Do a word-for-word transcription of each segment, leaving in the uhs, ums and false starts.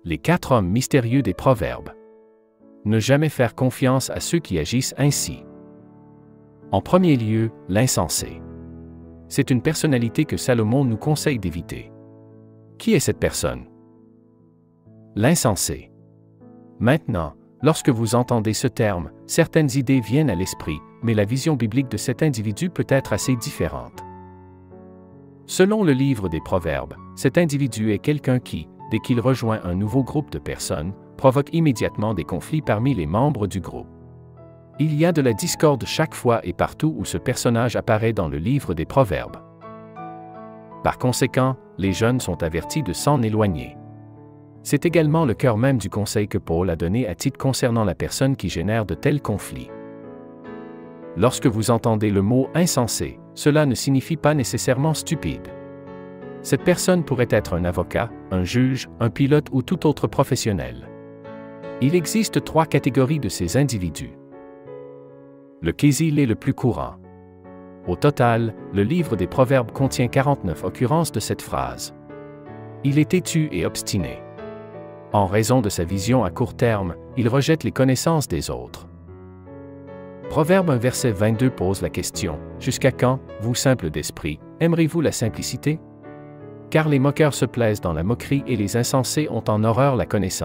Les quatre hommes mystérieux des Proverbes. Ne jamais faire confiance à ceux qui agissent ainsi. En premier lieu, l'insensé. C'est une personnalité que Salomon nous conseille d'éviter. Qui est cette personne? L'insensé. Maintenant, lorsque vous entendez ce terme, certaines idées viennent à l'esprit, mais la vision biblique de cet individu peut être assez différente. Selon le livre des Proverbes, cet individu est quelqu'un qui, dès qu'il rejoint un nouveau groupe de personnes, provoque immédiatement des conflits parmi les membres du groupe. Il y a de la discorde chaque fois et partout où ce personnage apparaît dans le livre des Proverbes. Par conséquent, les jeunes sont avertis de s'en éloigner. C'est également le cœur même du conseil que Paul a donné à titre concernant la personne qui génère de tels conflits. Lorsque vous entendez le mot « insensé », cela ne signifie pas nécessairement stupide. Cette personne pourrait être un avocat, un juge, un pilote ou tout autre professionnel. Il existe trois catégories de ces individus. Le késil est le plus courant. Au total, le livre des Proverbes contient quarante-neuf occurrences de cette phrase. Il est têtu et obstiné. En raison de sa vision à court terme, il rejette les connaissances des autres. Proverbe un verset vingt-deux pose la question, « Jusqu'à quand, vous simples d'esprit, aimerez-vous la simplicité? Car les moqueurs se plaisent dans la moquerie et les insensés ont en horreur la connaissance. »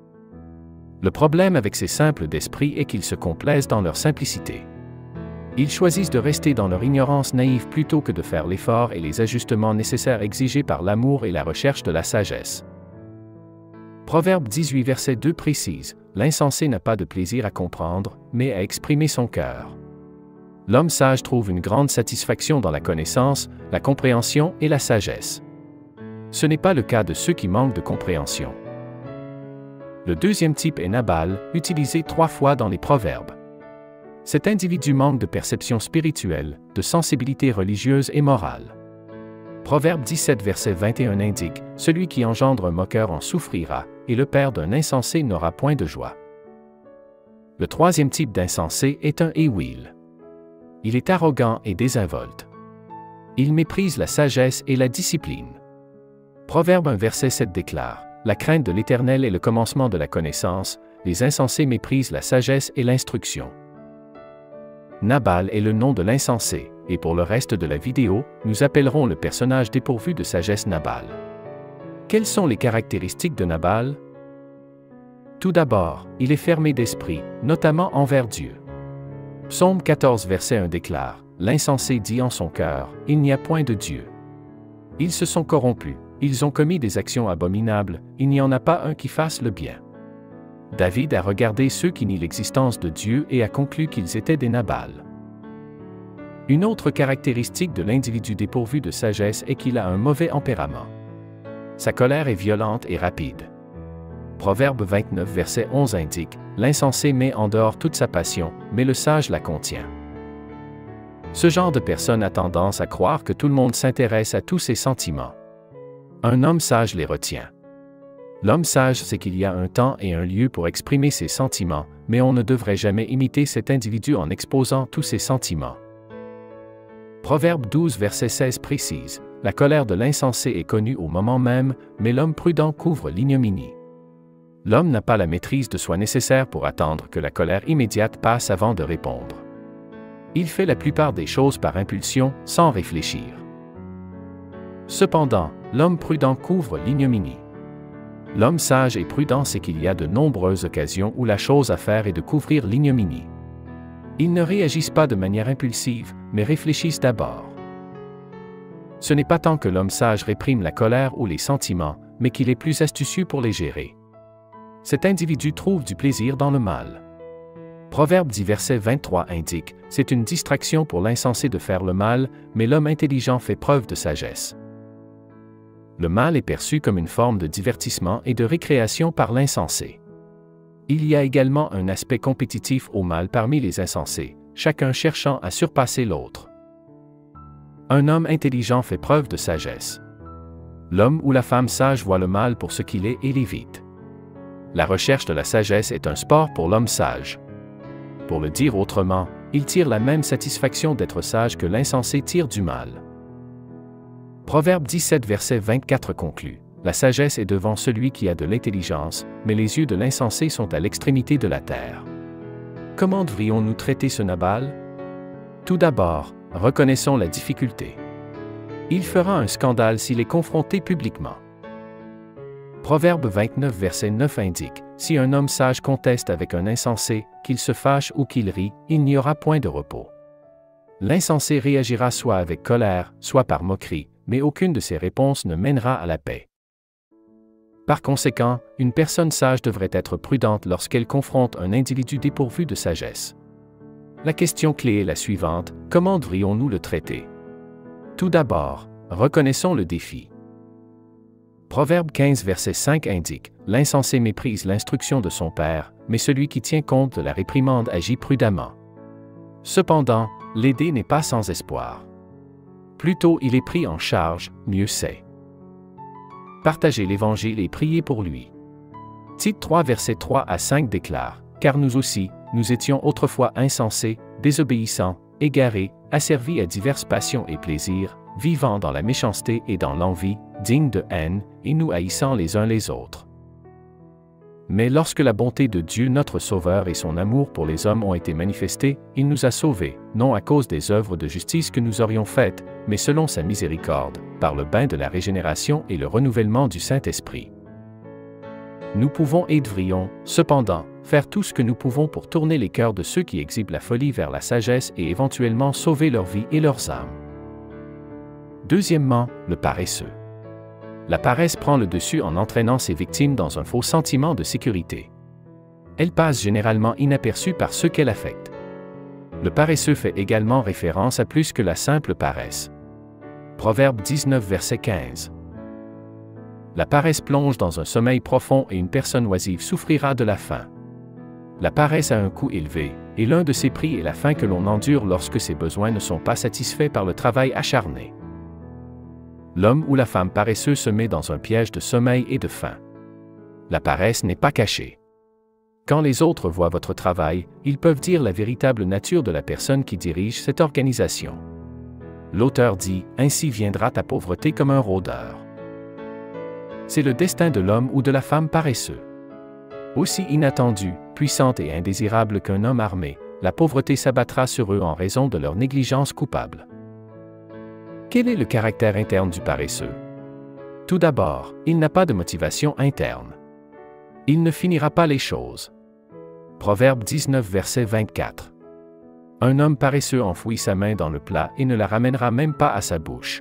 Le problème avec ces simples d'esprit est qu'ils se complaisent dans leur simplicité. Ils choisissent de rester dans leur ignorance naïve plutôt que de faire l'effort et les ajustements nécessaires exigés par l'amour et la recherche de la sagesse. Proverbe dix-huit verset deux précise, « L'insensé n'a pas de plaisir à comprendre, mais à exprimer son cœur. » L'homme sage trouve une grande satisfaction dans la connaissance, la compréhension et la sagesse. Ce n'est pas le cas de ceux qui manquent de compréhension. Le deuxième type est Nabal, utilisé trois fois dans les Proverbes. Cet individu manque de perception spirituelle, de sensibilité religieuse et morale. Proverbe dix-sept verset vingt et un indique, « Celui qui engendre un moqueur en souffrira, et le père d'un insensé n'aura point de joie. » Le troisième type d'insensé est un Éwil. Il est arrogant et désinvolte. Il méprise la sagesse et la discipline. Proverbe un verset sept déclare, « La crainte de l'Éternel est le commencement de la connaissance, les insensés méprisent la sagesse et l'instruction. » Nabal est le nom de l'insensé, et pour le reste de la vidéo, nous appellerons le personnage dépourvu de sagesse Nabal. Quelles sont les caractéristiques de Nabal? Tout d'abord, il est fermé d'esprit, notamment envers Dieu. Psaume quatorze verset un déclare, « L'insensé dit en son cœur, il n'y a point de Dieu. Ils se sont corrompus, ils ont commis des actions abominables, il n'y en a pas un qui fasse le bien. » David a regardé ceux qui nient l'existence de Dieu et a conclu qu'ils étaient des Nabal. Une autre caractéristique de l'individu dépourvu de sagesse est qu'il a un mauvais tempérament. Sa colère est violente et rapide. Proverbe vingt-neuf verset onze indique, « L'insensé met en dehors toute sa passion, mais le sage la contient. » Ce genre de personne a tendance à croire que tout le monde s'intéresse à tous ses sentiments. Un homme sage les retient. L'homme sage sait qu'il y a un temps et un lieu pour exprimer ses sentiments, mais on ne devrait jamais imiter cet individu en exposant tous ses sentiments. Proverbe douze verset seize précise, « La colère de l'insensé est connue au moment même, mais l'homme prudent couvre l'ignominie. » L'homme n'a pas la maîtrise de soi nécessaire pour attendre que la colère immédiate passe avant de répondre. Il fait la plupart des choses par impulsion, sans réfléchir. Cependant, l'homme prudent couvre l'ignominie. L'homme sage et prudent sait qu'il y a de nombreuses occasions où la chose à faire est de couvrir l'ignominie. Ils ne réagissent pas de manière impulsive, mais réfléchissent d'abord. Ce n'est pas tant que l'homme sage réprime la colère ou les sentiments, mais qu'il est plus astucieux pour les gérer. Cet individu trouve du plaisir dans le mal. Proverbe dix verset vingt-trois indique, « C'est une distraction pour l'insensé de faire le mal, mais l'homme intelligent fait preuve de sagesse. » Le mal est perçu comme une forme de divertissement et de récréation par l'insensé. Il y a également un aspect compétitif au mal parmi les insensés, chacun cherchant à surpasser l'autre. Un homme intelligent fait preuve de sagesse. L'homme ou la femme sage voit le mal pour ce qu'il est et l'évite. La recherche de la sagesse est un sport pour l'homme sage. Pour le dire autrement, il tire la même satisfaction d'être sage que l'insensé tire du mal. Proverbe dix-sept verset vingt-quatre conclut, « La sagesse est devant celui qui a de l'intelligence, mais les yeux de l'insensé sont à l'extrémité de la terre. Comment devrions-nous traiter ce Nabal? Tout d'abord, reconnaissons la difficulté. Il fera un scandale s'il est confronté publiquement. Proverbe vingt-neuf verset neuf indique, « Si un homme sage conteste avec un insensé, qu'il se fâche ou qu'il rit, il n'y aura point de repos. » L'insensé réagira soit avec colère, soit par moquerie, mais aucune de ses réponses ne mènera à la paix. Par conséquent, une personne sage devrait être prudente lorsqu'elle confronte un individu dépourvu de sagesse. La question clé est la suivante, comment devrions-nous le traiter? Tout d'abord, reconnaissons le défi. Proverbe quinze verset cinq indique, « L'insensé méprise l'instruction de son père, mais celui qui tient compte de la réprimande agit prudemment. » Cependant, l'aider n'est pas sans espoir. Plus tôt il est pris en charge, mieux c'est. Partagez l'Évangile et priez pour lui. Tite trois verset trois à cinq déclare, « Car nous aussi, nous étions autrefois insensés, désobéissants, égarés, asservis à diverses passions et plaisirs, vivant dans la méchanceté et dans l'envie, dignes de haine, et nous haïssant les uns les autres. Mais lorsque la bonté de Dieu notre Sauveur et son amour pour les hommes ont été manifestés, il nous a sauvés, non à cause des œuvres de justice que nous aurions faites, mais selon sa miséricorde, par le bain de la régénération et le renouvellement du Saint-Esprit. » Nous pouvons et devrions, cependant, faire tout ce que nous pouvons pour tourner les cœurs de ceux qui exhibent la folie vers la sagesse et éventuellement sauver leur vie et leurs âmes. Deuxièmement, le paresseux. La paresse prend le dessus en entraînant ses victimes dans un faux sentiment de sécurité. Elle passe généralement inaperçue par ceux qu'elle affecte. Le paresseux fait également référence à plus que la simple paresse. Proverbe dix-neuf verset quinze. La paresse plonge dans un sommeil profond et une personne oisive souffrira de la faim. La paresse a un coût élevé, et l'un de ses prix est la faim que l'on endure lorsque ses besoins ne sont pas satisfaits par le travail acharné. L'homme ou la femme paresseux se met dans un piège de sommeil et de faim. La paresse n'est pas cachée. Quand les autres voient votre travail, ils peuvent dire la véritable nature de la personne qui dirige cette organisation. L'auteur dit, « Ainsi viendra ta pauvreté comme un rôdeur. » C'est le destin de l'homme ou de la femme paresseux. Aussi inattendue, puissante et indésirable qu'un homme armé, la pauvreté s'abattra sur eux en raison de leur négligence coupable. Quel est le caractère interne du paresseux? Tout d'abord, il n'a pas de motivation interne. Il ne finira pas les choses. Proverbe dix-neuf verset vingt-quatre. Un homme paresseux enfouit sa main dans le plat et ne la ramènera même pas à sa bouche.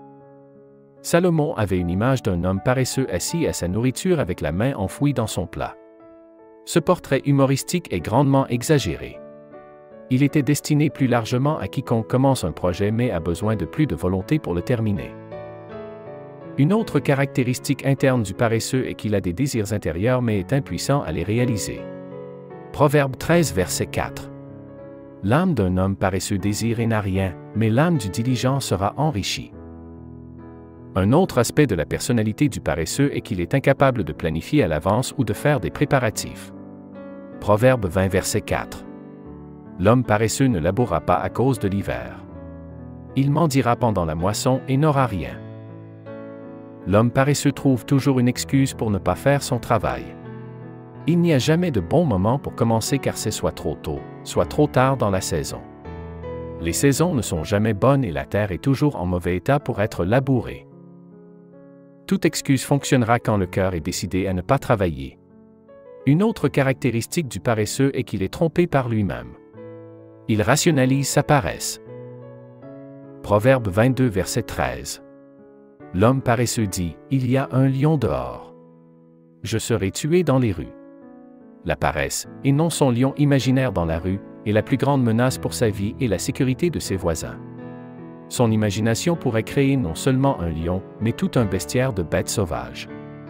Salomon avait une image d'un homme paresseux assis à sa nourriture avec la main enfouie dans son plat. Ce portrait humoristique est grandement exagéré. Il était destiné plus largement à quiconque commence un projet mais a besoin de plus de volonté pour le terminer. Une autre caractéristique interne du paresseux est qu'il a des désirs intérieurs mais est impuissant à les réaliser. Proverbe treize verset quatre. L'âme d'un homme paresseux désire et n'a rien, mais l'âme du diligent sera enrichie. Un autre aspect de la personnalité du paresseux est qu'il est incapable de planifier à l'avance ou de faire des préparatifs. Proverbe vingt verset quatre. L'homme paresseux ne labourera pas à cause de l'hiver. Il mendiera pendant la moisson et n'aura rien. L'homme paresseux trouve toujours une excuse pour ne pas faire son travail. Il n'y a jamais de bon moment pour commencer car c'est soit trop tôt, soit trop tard dans la saison. Les saisons ne sont jamais bonnes et la terre est toujours en mauvais état pour être labourée. Toute excuse fonctionnera quand le cœur est décidé à ne pas travailler. Une autre caractéristique du paresseux est qu'il est trompé par lui-même. Il rationalise sa paresse. Proverbe vingt-deux verset treize. L'homme paresseux dit, « Il y a un lion dehors. Je serai tué dans les rues. » La paresse, et non son lion imaginaire dans la rue, est la plus grande menace pour sa vie et la sécurité de ses voisins. Son imagination pourrait créer non seulement un lion, mais tout un bestiaire de bêtes sauvages.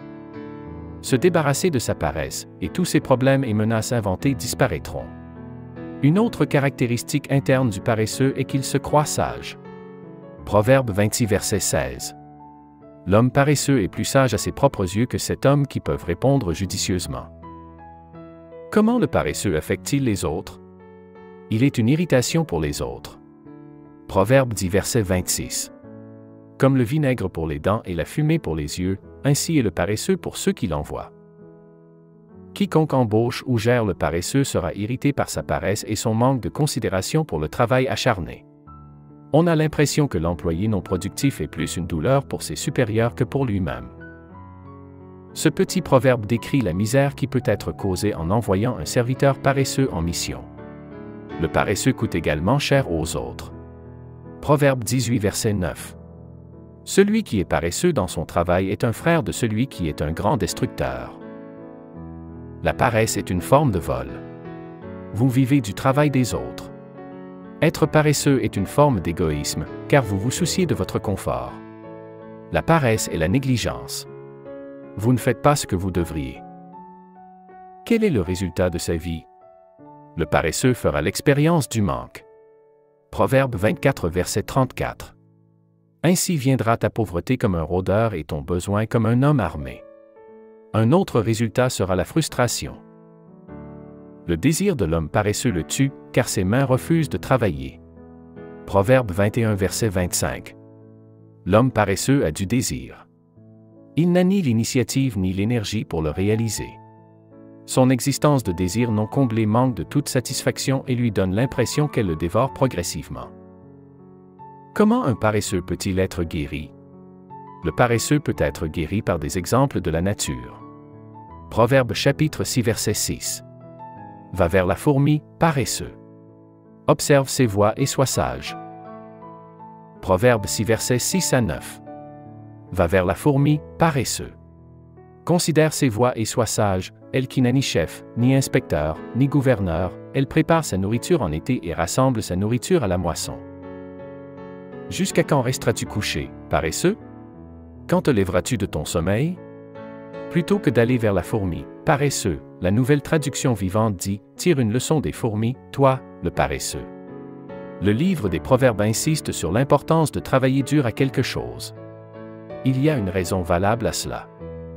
Se débarrasser de sa paresse, et tous ses problèmes et menaces inventées disparaîtront. Une autre caractéristique interne du paresseux est qu'il se croit sage. Proverbe vingt-six verset seize. L'homme paresseux est plus sage à ses propres yeux que cet homme qui peut répondre judicieusement. Comment le paresseux affecte-t-il les autres? Il est une irritation pour les autres. Proverbe dix verset vingt-six. Comme le vinaigre pour les dents et la fumée pour les yeux, ainsi est le paresseux pour ceux qui l'envoient. Quiconque embauche ou gère le paresseux sera irrité par sa paresse et son manque de considération pour le travail acharné. On a l'impression que l'employé non productif est plus une douleur pour ses supérieurs que pour lui-même. Ce petit proverbe décrit la misère qui peut être causée en envoyant un serviteur paresseux en mission. Le paresseux coûte également cher aux autres. Proverbe dix-huit, verset neuf. Celui qui est paresseux dans son travail est un frère de celui qui est un grand destructeur. La paresse est une forme de vol. Vous vivez du travail des autres. Être paresseux est une forme d'égoïsme, car vous vous souciez de votre confort. La paresse est la négligence. Vous ne faites pas ce que vous devriez. Quel est le résultat de sa vie? Le paresseux fera l'expérience du manque. Proverbe vingt-quatre, verset trente-quatre. Ainsi viendra ta pauvreté comme un rôdeur et ton besoin comme un homme armé. Un autre résultat sera la frustration. Le désir de l'homme paresseux le tue, car ses mains refusent de travailler. Proverbe vingt et un, verset vingt-cinq. L'homme paresseux a du désir. Il n'a ni l'initiative ni l'énergie pour le réaliser. Son existence de désir non comblé manque de toute satisfaction et lui donne l'impression qu'elle le dévore progressivement. Comment un paresseux peut-il être guéri? Le paresseux peut être guéri par des exemples de la nature. Proverbe chapitre six, verset six. Va vers la fourmi, paresseux. Observe ses voies et sois sage. Proverbe six, versets six à neuf. Va vers la fourmi, paresseux. Considère ses voies et sois sage, elle qui n'a ni chef, ni inspecteur, ni gouverneur, elle prépare sa nourriture en été et rassemble sa nourriture à la moisson. Jusqu'à quand resteras-tu couché, paresseux? Quand te lèveras-tu de ton sommeil? Plutôt que d'aller vers la fourmi, paresseux, la nouvelle traduction vivante dit « Tire une leçon des fourmis, toi, le paresseux ». Le livre des Proverbes insiste sur l'importance de travailler dur à quelque chose. Il y a une raison valable à cela.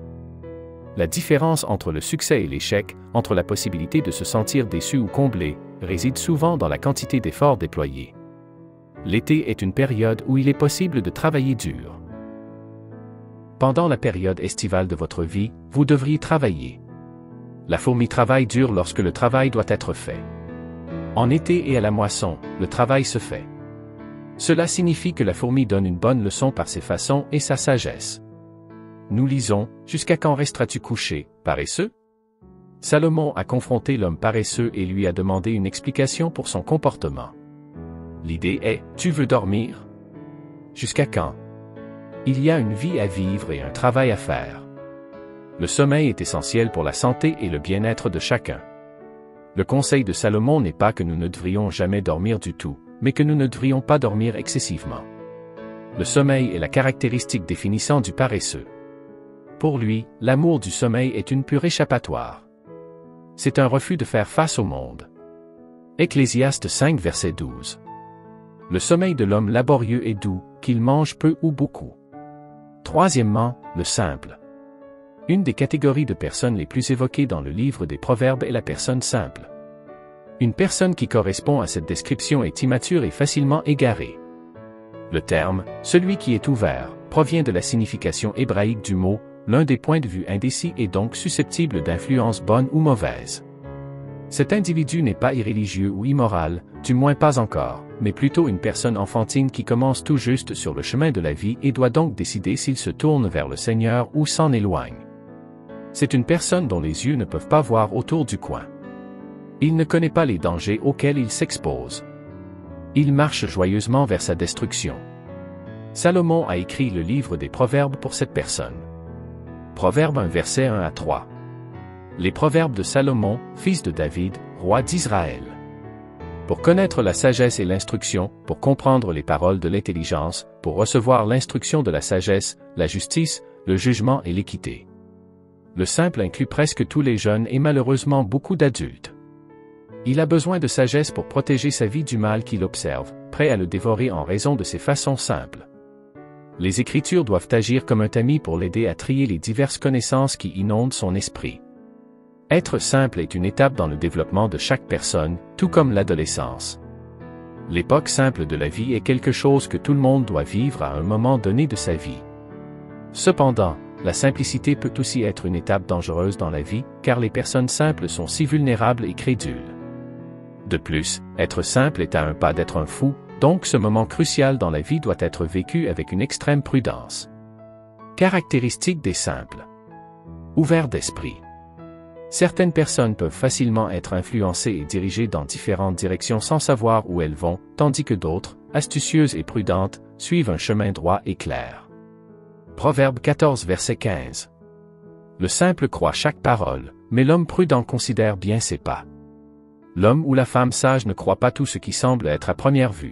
La différence entre le succès et l'échec, entre la possibilité de se sentir déçu ou comblé, réside souvent dans la quantité d'efforts déployés. L'été est une période où il est possible de travailler dur. Pendant la période estivale de votre vie, vous devriez travailler. La fourmi travaille dur lorsque le travail doit être fait. En été et à la moisson, le travail se fait. Cela signifie que la fourmi donne une bonne leçon par ses façons et sa sagesse. Nous lisons « Jusqu'à quand resteras-tu couché, paresseux ?» Salomon a confronté l'homme paresseux et lui a demandé une explication pour son comportement. L'idée est « Tu veux dormir? Jusqu'à quand? Il y a une vie à vivre et un travail à faire. » Le sommeil est essentiel pour la santé et le bien-être de chacun. Le conseil de Salomon n'est pas que nous ne devrions jamais dormir du tout, mais que nous ne devrions pas dormir excessivement. Le sommeil est la caractéristique définissante du paresseux. Pour lui, l'amour du sommeil est une pure échappatoire. C'est un refus de faire face au monde. Ecclésiaste cinq, verset douze. Le sommeil de l'homme laborieux est doux, qu'il mange peu ou beaucoup. Troisièmement, le simple. Une des catégories de personnes les plus évoquées dans le livre des Proverbes est la personne simple. Une personne qui correspond à cette description est immature et facilement égarée. Le terme « celui qui est ouvert » provient de la signification hébraïque du mot « l'un des points de vue indécis et donc susceptible d'influence bonne ou mauvaise ». Cet individu n'est pas irréligieux ou immoral, du moins pas encore, mais plutôt une personne enfantine qui commence tout juste sur le chemin de la vie et doit donc décider s'il se tourne vers le Seigneur ou s'en éloigne. C'est une personne dont les yeux ne peuvent pas voir autour du coin. Il ne connaît pas les dangers auxquels il s'expose. Il marche joyeusement vers sa destruction. Salomon a écrit le livre des Proverbes pour cette personne. Proverbe un, verset un à trois. Les Proverbes de Salomon, fils de David, roi d'Israël. Pour connaître la sagesse et l'instruction, pour comprendre les paroles de l'intelligence, pour recevoir l'instruction de la sagesse, la justice, le jugement et l'équité. Le simple inclut presque tous les jeunes et malheureusement beaucoup d'adultes. Il a besoin de sagesse pour protéger sa vie du mal qu'il observe, prêt à le dévorer en raison de ses façons simples. Les Écritures doivent agir comme un tamis pour l'aider à trier les diverses connaissances qui inondent son esprit. Être simple est une étape dans le développement de chaque personne, tout comme l'adolescence. L'époque simple de la vie est quelque chose que tout le monde doit vivre à un moment donné de sa vie. Cependant, la simplicité peut aussi être une étape dangereuse dans la vie, car les personnes simples sont si vulnérables et crédules. De plus, être simple est à un pas d'être un fou, donc ce moment crucial dans la vie doit être vécu avec une extrême prudence. Caractéristiques des simples. Ouverts d'esprit. Certaines personnes peuvent facilement être influencées et dirigées dans différentes directions sans savoir où elles vont, tandis que d'autres, astucieuses et prudentes, suivent un chemin droit et clair. Proverbe quatorze verset quinze. Le simple croit chaque parole, mais l'homme prudent considère bien ses pas. L'homme ou la femme sage ne croit pas tout ce qui semble être à première vue.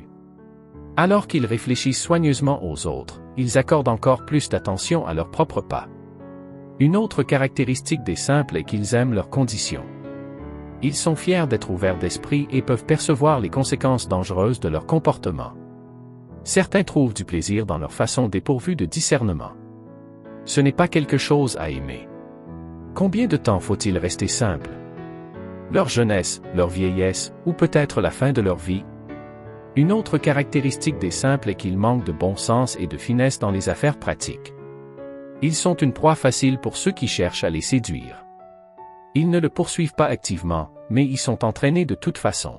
Alors qu'ils réfléchissent soigneusement aux autres, ils accordent encore plus d'attention à leurs propres pas. Une autre caractéristique des simples est qu'ils aiment leurs conditions. Ils sont fiers d'être ouverts d'esprit et peuvent percevoir les conséquences dangereuses de leur comportement. Certains trouvent du plaisir dans leur façon dépourvue de discernement. Ce n'est pas quelque chose à aimer. Combien de temps faut-il rester simple? Leur jeunesse, leur vieillesse, ou peut-être la fin de leur vie? Une autre caractéristique des simples est qu'ils manquent de bon sens et de finesse dans les affaires pratiques. Ils sont une proie facile pour ceux qui cherchent à les séduire. Ils ne le poursuivent pas activement, mais y sont entraînés de toute façon.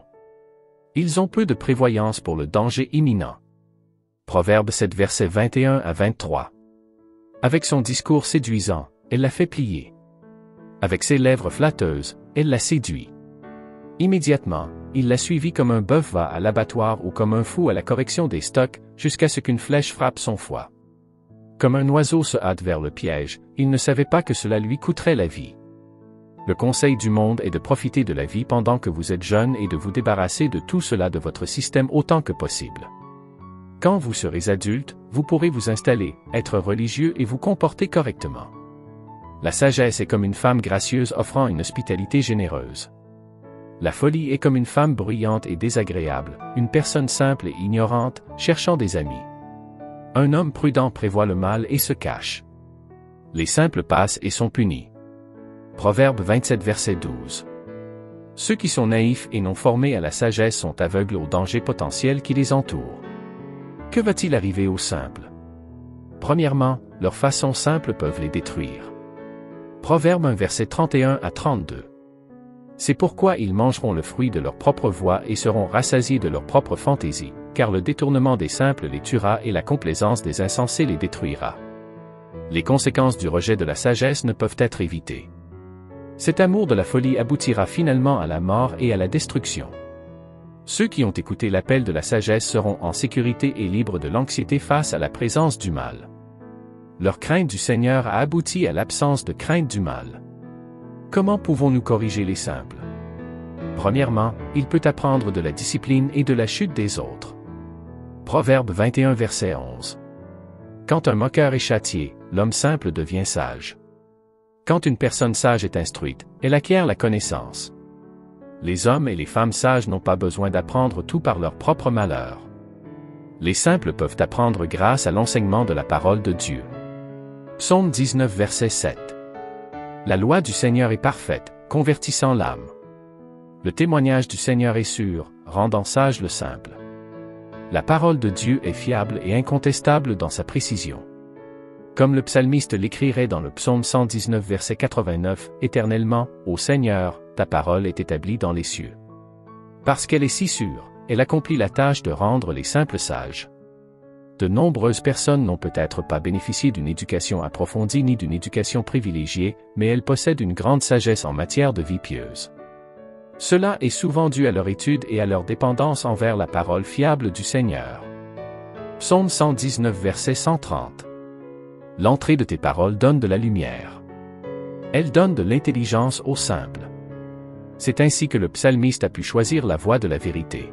Ils ont peu de prévoyance pour le danger imminent. Proverbe sept versets vingt et un à vingt-trois. Avec son discours séduisant, elle la fait plier. Avec ses lèvres flatteuses, elle la séduit. Immédiatement, il la suivit comme un bœuf va à l'abattoir ou comme un fou à la correction des stocks, jusqu'à ce qu'une flèche frappe son foie. Comme un oiseau se hâte vers le piège, il ne savait pas que cela lui coûterait la vie. Le conseil du monde est de profiter de la vie pendant que vous êtes jeune et de vous débarrasser de tout cela de votre système autant que possible. Quand vous serez adulte, vous pourrez vous installer, être religieux et vous comporter correctement. La sagesse est comme une femme gracieuse offrant une hospitalité généreuse. La folie est comme une femme bruyante et désagréable, une personne simple et ignorante, cherchant des amis. Un homme prudent prévoit le mal et se cache. Les simples passent et sont punis. Proverbe vingt-sept verset douze. Ceux qui sont naïfs et non formés à la sagesse sont aveugles aux dangers potentiels qui les entourent. Que va-t-il arriver aux simples? Premièrement, leurs façons simples peuvent les détruire. Proverbe un verset trente et un à trente-deux. C'est pourquoi ils mangeront le fruit de leur propre voix et seront rassasiés de leur propre fantaisie, car le détournement des simples les tuera et la complaisance des insensés les détruira. Les conséquences du rejet de la sagesse ne peuvent être évitées. Cet amour de la folie aboutira finalement à la mort et à la destruction. Ceux qui ont écouté l'appel de la sagesse seront en sécurité et libres de l'anxiété face à la présence du mal. Leur crainte du Seigneur a abouti à l'absence de crainte du mal. Comment pouvons-nous corriger les simples? Premièrement, il peut apprendre de la discipline et de la chute des autres. Proverbe vingt et un verset onze. Quand un moqueur est châtié, l'homme simple devient sage. Quand une personne sage est instruite, elle acquiert la connaissance. Les hommes et les femmes sages n'ont pas besoin d'apprendre tout par leur propre malheur. Les simples peuvent apprendre grâce à l'enseignement de la parole de Dieu. Psaume dix-neuf verset sept. La loi du Seigneur est parfaite, convertissant l'âme. Le témoignage du Seigneur est sûr, rendant sage le simple. La parole de Dieu est fiable et incontestable dans sa précision. Comme le psalmiste l'écrirait dans le psaume cent dix-neuf verset quatre-vingt-neuf, « Éternellement, ô Seigneur, ta parole est établie dans les cieux. » Parce qu'elle est si sûre, elle accomplit la tâche de rendre les simples sages. De nombreuses personnes n'ont peut-être pas bénéficié d'une éducation approfondie ni d'une éducation privilégiée, mais elles possèdent une grande sagesse en matière de vie pieuse. Cela est souvent dû à leur étude et à leur dépendance envers la parole fiable du Seigneur. Psaume cent dix-neuf verset cent trente. L'entrée de tes paroles donne de la lumière. Elle donne de l'intelligence aux simples. C'est ainsi que le psalmiste a pu choisir la voie de la vérité.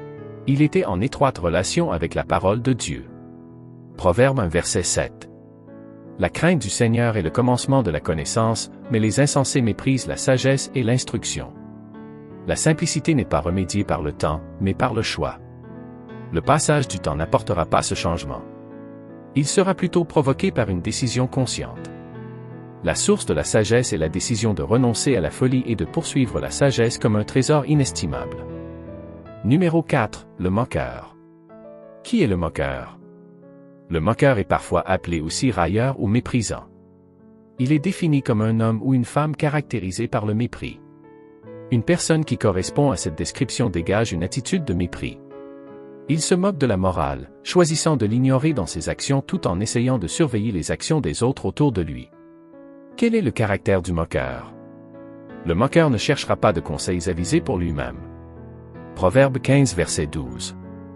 Il était en étroite relation avec la parole de Dieu. Proverbe un verset sept. La crainte du Seigneur est le commencement de la connaissance, mais les insensés méprisent la sagesse et l'instruction. La simplicité n'est pas remédiée par le temps, mais par le choix. Le passage du temps n'apportera pas ce changement. Il sera plutôt provoqué par une décision consciente. La source de la sagesse est la décision de renoncer à la folie et de poursuivre la sagesse comme un trésor inestimable. Numéro quatre. Le moqueur. Qui est le moqueur? Le moqueur est parfois appelé aussi railleur ou méprisant. Il est défini comme un homme ou une femme caractérisé par le mépris. Une personne qui correspond à cette description dégage une attitude de mépris. Il se moque de la morale, choisissant de l'ignorer dans ses actions tout en essayant de surveiller les actions des autres autour de lui. Quel est le caractère du moqueur? Le moqueur ne cherchera pas de conseils avisés pour lui-même. Proverbe quinze, verset douze.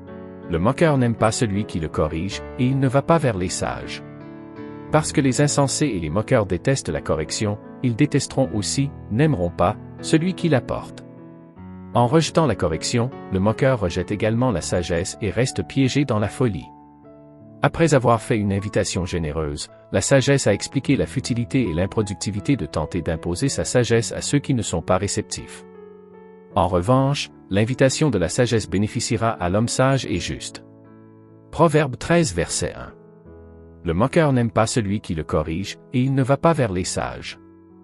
Le moqueur n'aime pas celui qui le corrige, et il ne va pas vers les sages. Parce que les insensés et les moqueurs détestent la correction, ils détesteront aussi, n'aimeront pas, celui qui l'apporte. En rejetant la correction, le moqueur rejette également la sagesse et reste piégé dans la folie. Après avoir fait une invitation généreuse, la sagesse a expliqué la futilité et l'improductivité de tenter d'imposer sa sagesse à ceux qui ne sont pas réceptifs. En revanche, l'invitation de la sagesse bénéficiera à l'homme sage et juste. Proverbe treize, verset un. Le moqueur n'aime pas celui qui le corrige, et il ne va pas vers les sages.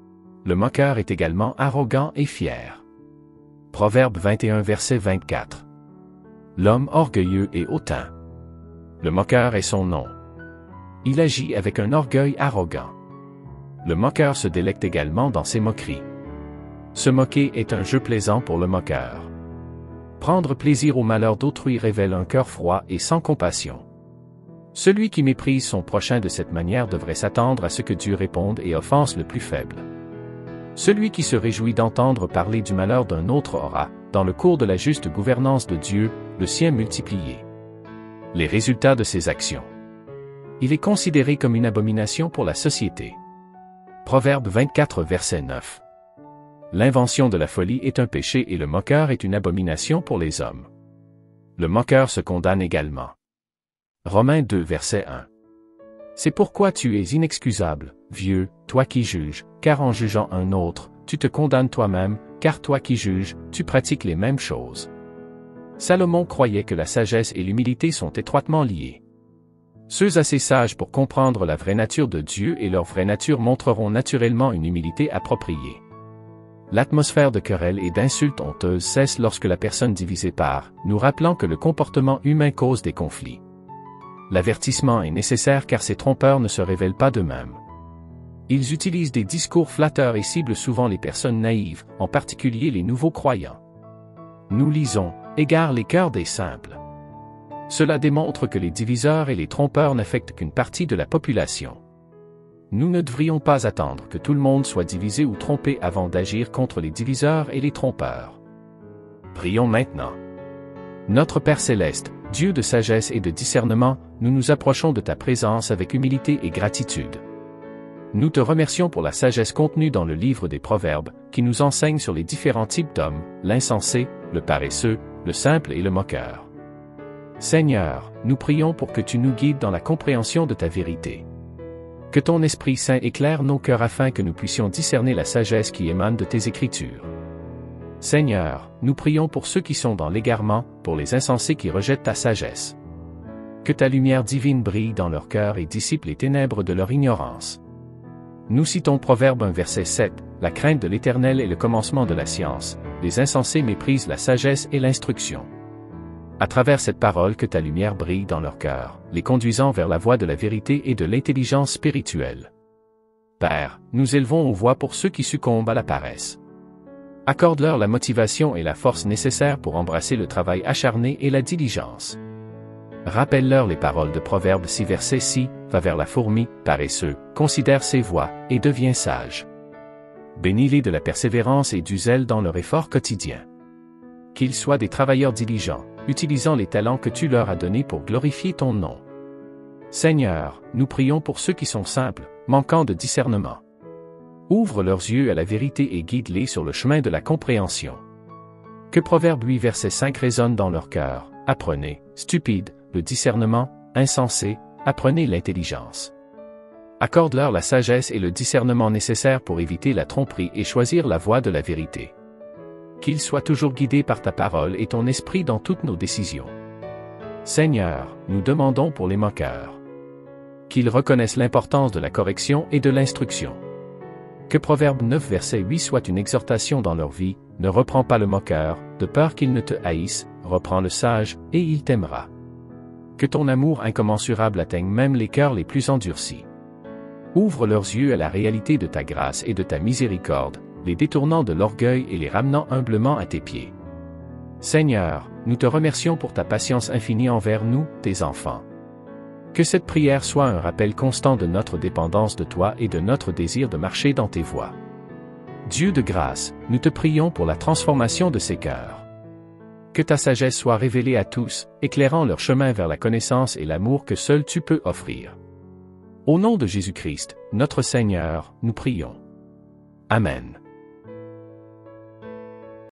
Le moqueur est également arrogant et fier. Proverbe vingt et un, verset vingt-quatre. L'homme orgueilleux et hautain. Le moqueur est son nom. Il agit avec un orgueil arrogant. Le moqueur se délecte également dans ses moqueries. Se moquer est un jeu plaisant pour le moqueur. Prendre plaisir au malheur d'autrui révèle un cœur froid et sans compassion. Celui qui méprise son prochain de cette manière devrait s'attendre à ce que Dieu réponde et offense le plus faible. Celui qui se réjouit d'entendre parler du malheur d'un autre aura, dans le cours de la juste gouvernance de Dieu, le sien multiplié. Les résultats de ses actions. Il est considéré comme une abomination pour la société. Proverbe vingt-quatre, verset neuf. L'invention de la folie est un péché et le moqueur est une abomination pour les hommes. Le moqueur se condamne également. Romains deux, verset un. C'est pourquoi tu es inexcusable, vieux, toi qui juges, car en jugeant un autre, tu te condamnes toi-même, car toi qui juges, tu pratiques les mêmes choses. Salomon croyait que la sagesse et l'humilité sont étroitement liées. Ceux assez sages pour comprendre la vraie nature de Dieu et leur vraie nature montreront naturellement une humilité appropriée. L'atmosphère de querelle et d'insultes honteuses cesse lorsque la personne divisée part, nous rappelant que le comportement humain cause des conflits. L'avertissement est nécessaire car ces trompeurs ne se révèlent pas d'eux-mêmes. Ils utilisent des discours flatteurs et ciblent souvent les personnes naïves, en particulier les nouveaux croyants. Nous lisons « Égare les cœurs des simples ». Cela démontre que les diviseurs et les trompeurs n'affectent qu'une partie de la population. Nous ne devrions pas attendre que tout le monde soit divisé ou trompé avant d'agir contre les diviseurs et les trompeurs. Prions maintenant. Notre Père céleste, Dieu de sagesse et de discernement, nous nous approchons de ta présence avec humilité et gratitude. Nous te remercions pour la sagesse contenue dans le livre des Proverbes, qui nous enseigne sur les différents types d'hommes, l'insensé, le paresseux, le simple et le moqueur. Seigneur, nous prions pour que tu nous guides dans la compréhension de ta vérité. Que ton Esprit Saint éclaire nos cœurs afin que nous puissions discerner la sagesse qui émane de tes Écritures. Seigneur, nous prions pour ceux qui sont dans l'égarement, pour les insensés qui rejettent ta sagesse. Que ta lumière divine brille dans leur cœur et dissipe les ténèbres de leur ignorance. Nous citons Proverbe un verset sept, la crainte de l'Éternel est le commencement de la science, les insensés méprisent la sagesse et l'instruction. À travers cette parole que ta lumière brille dans leur cœur, les conduisant vers la voie de la vérité et de l'intelligence spirituelle. Père, nous élevons aux voix pour ceux qui succombent à la paresse. Accorde-leur la motivation et la force nécessaires pour embrasser le travail acharné et la diligence. Rappelle-leur les paroles de Proverbe six verset six, va vers la fourmi, paresseux, considère ses voies, et deviens sage. Bénis-les de la persévérance et du zèle dans leur effort quotidien. Qu'ils soient des travailleurs diligents, utilisant les talents que tu leur as donnés pour glorifier ton nom. Seigneur, nous prions pour ceux qui sont simples, manquant de discernement. Ouvre leurs yeux à la vérité et guide-les sur le chemin de la compréhension. Que Proverbe huit verset cinq résonne dans leur cœur, apprenez, stupide, le discernement, insensé, apprenez l'intelligence. Accorde-leur la sagesse et le discernement nécessaires pour éviter la tromperie et choisir la voie de la vérité. Qu'ils soient toujours guidés par ta parole et ton esprit dans toutes nos décisions. Seigneur, nous demandons pour les moqueurs. Qu'ils reconnaissent l'importance de la correction et de l'instruction. Que Proverbe neuf verset huit soit une exhortation dans leur vie, ne reprends pas le moqueur, de peur qu'il ne te haïsse, reprends le sage, et il t'aimera. Que ton amour incommensurable atteigne même les cœurs les plus endurcis. Ouvre leurs yeux à la réalité de ta grâce et de ta miséricorde, les détournant de l'orgueil et les ramenant humblement à tes pieds. Seigneur, nous te remercions pour ta patience infinie envers nous, tes enfants. Que cette prière soit un rappel constant de notre dépendance de toi et de notre désir de marcher dans tes voies. Dieu de grâce, nous te prions pour la transformation de ces cœurs. Que ta sagesse soit révélée à tous, éclairant leur chemin vers la connaissance et l'amour que seul tu peux offrir. Au nom de Jésus-Christ, notre Seigneur, nous prions. Amen.